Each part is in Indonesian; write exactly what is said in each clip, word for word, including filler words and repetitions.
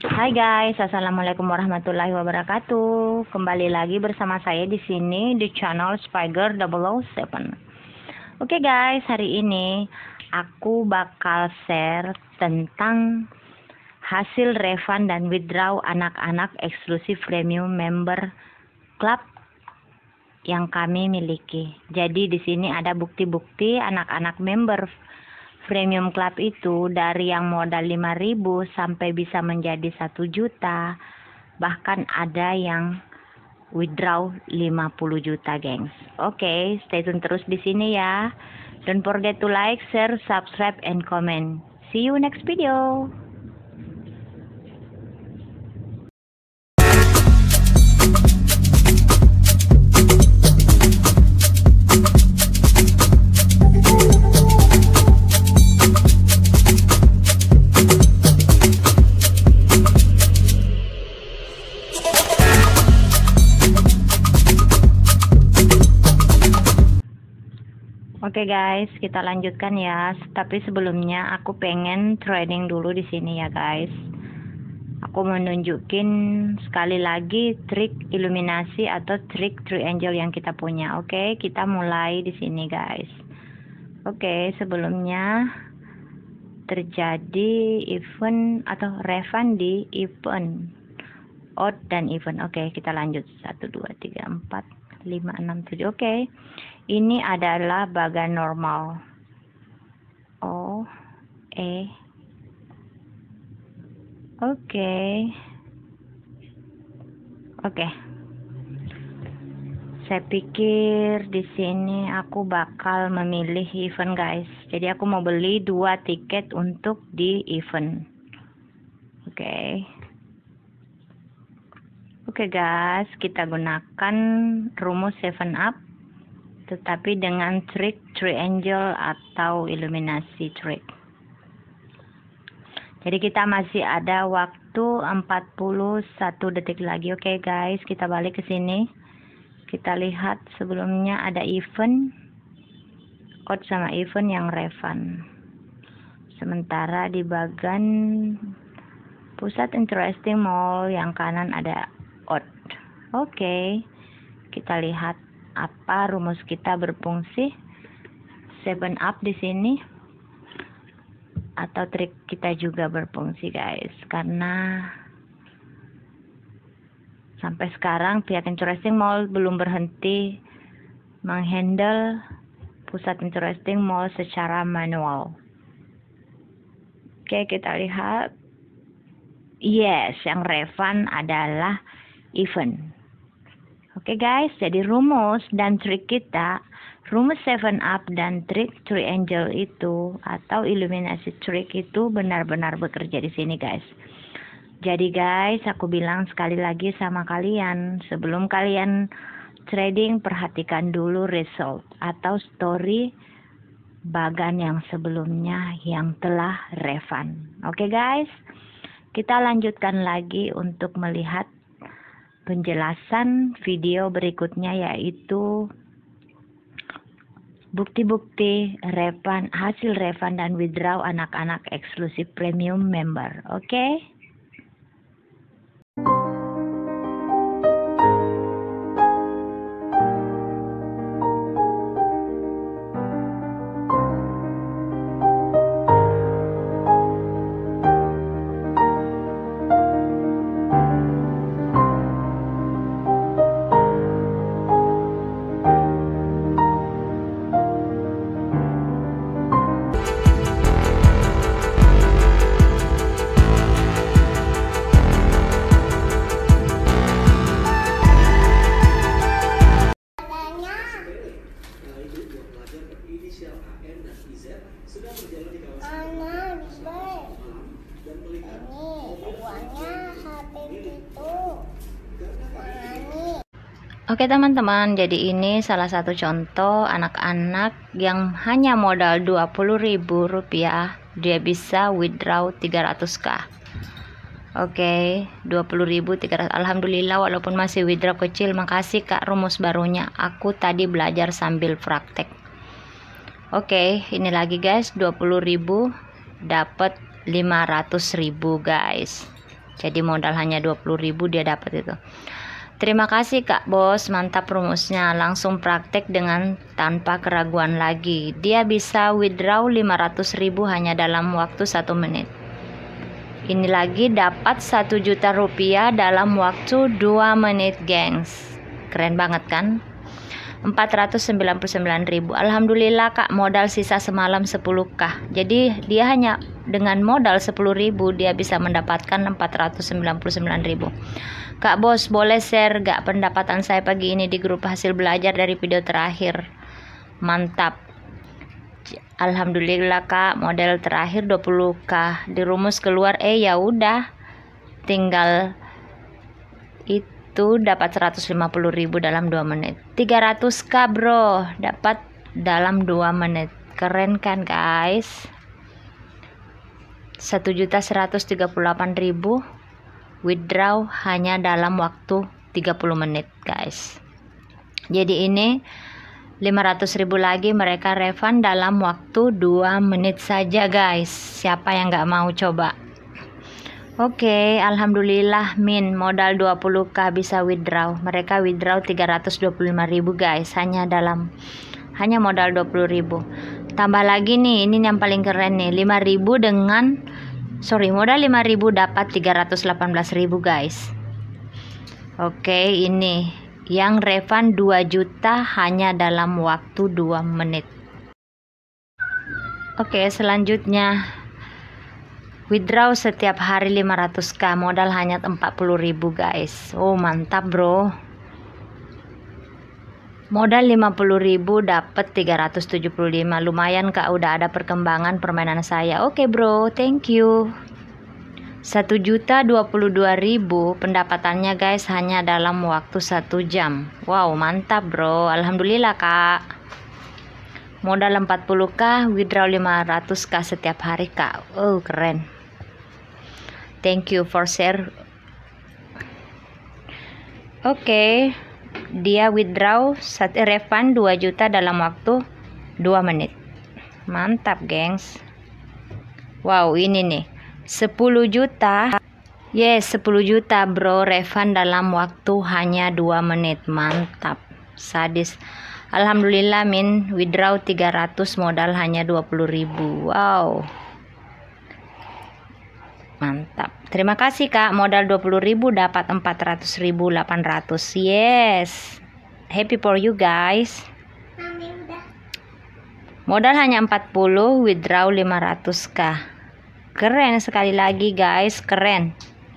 Hai guys, assalamualaikum warahmatullahi wabarakatuh. Kembali lagi bersama saya di sini di channel Spiger double oh seven. Oke guys, hari ini aku bakal share tentang hasil refund dan withdraw anak-anak eksklusif premium member club yang kami miliki. Jadi di sini ada bukti-bukti anak-anak member Premium Club itu dari yang modal lima ribu sampai bisa menjadi satu juta. Bahkan ada yang withdraw lima puluh juta, gengs. Oke, okay, stay tune terus di sini ya. Don't forget to like, share, subscribe, and comment. See you next video. Oke guys, kita lanjutkan ya. Tapi sebelumnya aku pengen trading dulu di sini ya guys. Aku mau nunjukin sekali lagi trik iluminasi atau trik True Angel yang kita punya. Oke, kita mulai di sini guys. Oke, sebelumnya terjadi event atau refund di event odd dan event. Oke, kita lanjut. Satu, dua, tiga, empat, lima, enam, tujuh. Oke, ini adalah bagan normal. O E Oke Oke Saya pikir di sini aku bakal memilih event guys. Jadi aku mau beli dua tiket untuk di event. Oke Oke guys, kita gunakan rumus seven up, tetapi dengan trik True Angel atau iluminasi trik. Jadi kita masih ada waktu empat puluh satu detik lagi. Oke guys, kita balik ke sini. Kita lihat sebelumnya ada event odd sama event yang refund. Sementara di bagian pusat interesting mall yang kanan ada odd. Oke, kita lihat apa rumus kita berfungsi. Seven up di sini atau trik kita juga berfungsi guys, karena sampai sekarang pihak interesting mall belum berhenti menghandle pusat interesting mall secara manual. Oke, kita lihat. Yes, yang refund adalah event. Oke guys, jadi rumus dan trik kita, rumus seven up dan trik True Angel itu atau iluminasi trik itu benar-benar bekerja di sini guys. Jadi guys, aku bilang sekali lagi sama kalian, sebelum kalian trading, perhatikan dulu result atau story bagan yang sebelumnya yang telah refund. Oke guys, kita lanjutkan lagi untuk melihat penjelasan video berikutnya, yaitu bukti-bukti refund, hasil refund dan withdraw anak-anak eksklusif premium member. Oke okay? Oke teman-teman, jadi ini salah satu contoh anak-anak yang hanya modal dua puluh ribu rupiah dia bisa withdraw tiga ratus k. Oke, dua puluh ribu tiga ratus. Alhamdulillah, walaupun masih withdraw kecil. Makasih Kak rumus barunya. Aku tadi belajar sambil praktek. Oke, ini lagi guys, dua puluh ribu dapat lima ratus ribu guys. Jadi modal hanya dua puluh ribu dia dapat itu. Terima kasih Kak Bos, mantap rumusnya. Langsung praktek dengan tanpa keraguan lagi. Dia bisa withdraw lima ratus ribu hanya dalam waktu satu menit. Ini lagi dapat satu juta rupiah dalam waktu dua menit, gengs. Keren banget kan? empat ratus sembilan puluh sembilan ribu. Alhamdulillah Kak, modal sisa semalam sepuluh K. Jadi dia hanya dengan modal sepuluh ribu dia bisa mendapatkan empat ratus sembilan puluh sembilan ribu. Kak Bos, boleh share gak pendapatan saya pagi ini di grup hasil belajar dari video terakhir? Mantap. Alhamdulillah Kak, model terakhir dua puluh K. Dirumus keluar, eh ya udah. Tinggal itu itu dapat seratus lima puluh ribu dalam dua menit. Tiga ratus K bro, dapat dalam dua menit. Keren kan guys? Satu juta seratus tiga puluh delapan ribu withdraw hanya dalam waktu tiga puluh menit guys. Jadi ini lima ratus ribu lagi mereka refund dalam waktu dua menit saja guys. Siapa yang gak mau coba? Oke, okay, alhamdulillah min modal dua puluh K bisa withdraw. Mereka withdraw tiga ratus dua puluh lima ribu guys, hanya dalam hanya modal dua puluh ribu. Tambah lagi nih, ini yang paling keren nih, lima ribu dengan sorry, modal lima ribu dapat tiga ratus delapan belas ribu guys. Oke, okay, ini yang refund dua juta hanya dalam waktu dua menit. Oke, okay, selanjutnya withdraw setiap hari lima ratus K, modal hanya empat puluh ribu guys. Oh mantap bro. Modal lima puluh ribu dapat tiga ratus tujuh puluh lima. Lumayan Kak, udah ada perkembangan permainan saya. Oke bro, thank you. satu juta dua puluh dua ribu pendapatannya guys hanya dalam waktu satu jam. Wow mantap bro, alhamdulillah Kak. Modal empat puluh K, withdraw lima ratus K setiap hari Kak. Oh keren. Thank you for share. Oke, okay. Dia withdraw satu refund dua juta dalam waktu dua menit. Mantap gengs. Wow ini nih sepuluh juta. Yes, sepuluh juta bro, refund dalam waktu hanya dua menit. Mantap, sadis. Alhamdulillah min withdraw tiga ratus, modal hanya dua puluh ribu. Wow mantap. Terima kasih Kak, modal dua puluh ribu dapat empat ratus ribu delapan ratus. Yes, happy for you guys. Modal hanya empat puluh, withdraw lima ratus K. Keren sekali lagi guys, keren.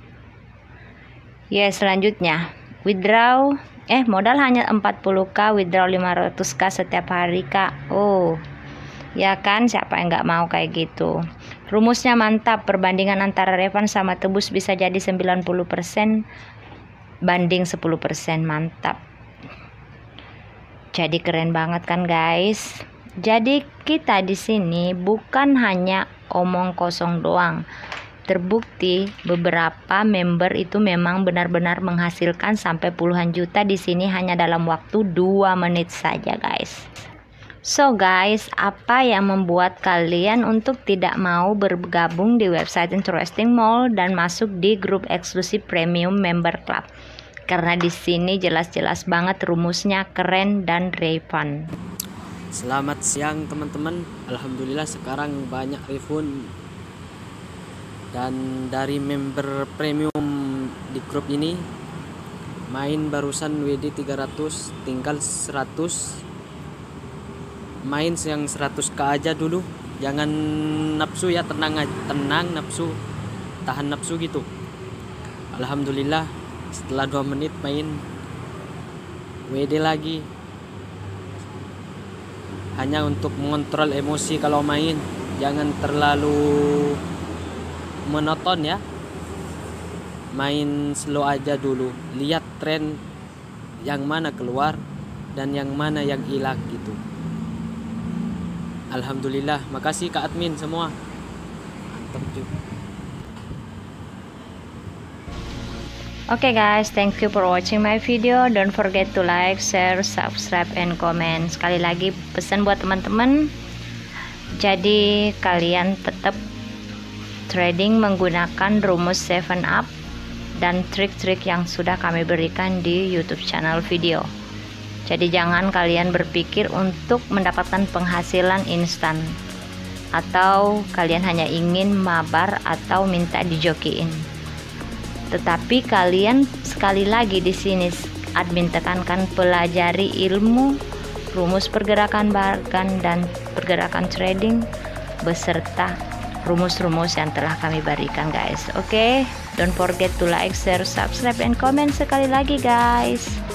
Yes, selanjutnya withdraw Eh modal hanya empat puluh K, withdraw lima ratus K setiap hari Kak. Oh ya kan, siapa yang nggak mau kayak gitu. Rumusnya mantap, perbandingan antara refund sama tebus bisa jadi sembilan puluh persen banding sepuluh persen. Mantap. Jadi keren banget kan guys. Jadi kita di sini bukan hanya omong kosong doang. Terbukti beberapa member itu memang benar-benar menghasilkan sampai puluhan juta di sini hanya dalam waktu dua menit saja guys. So guys, apa yang membuat kalian untuk tidak mau bergabung di website Interesting Mall dan masuk di grup eksklusif premium member club? Karena di sini jelas-jelas banget rumusnya keren dan refund. Selamat siang teman-teman. Alhamdulillah sekarang banyak refund. Dan dari member premium di grup ini main barusan W D tiga ratus, tinggal seratus. Main yang seratus K aja dulu. Jangan nafsu ya, tenang aja, tenang nafsu. Tahan nafsu gitu. Alhamdulillah setelah dua menit main W D lagi. Hanya untuk mengontrol emosi kalau main, jangan terlalu monoton ya, main slow aja dulu, lihat tren yang mana keluar dan yang mana yang hilang gitu. Alhamdulillah, makasih Kak admin semua, mantap juga. Oke okay guys, thank you for watching my video. Don't forget to like, share, subscribe, and comment. Sekali lagi pesan buat teman-teman, jadi kalian tetap trading menggunakan rumus seven up dan trik-trik yang sudah kami berikan di YouTube channel video. Jadi jangan kalian berpikir untuk mendapatkan penghasilan instan, atau kalian hanya ingin mabar atau minta dijokiin. Tetapi kalian sekali lagi di sini admin tekankan, pelajari ilmu rumus pergerakan barang dan pergerakan trading beserta rumus-rumus yang telah kami berikan, guys. Oke, okay? Don't forget to like, share, subscribe, and comment sekali lagi, guys.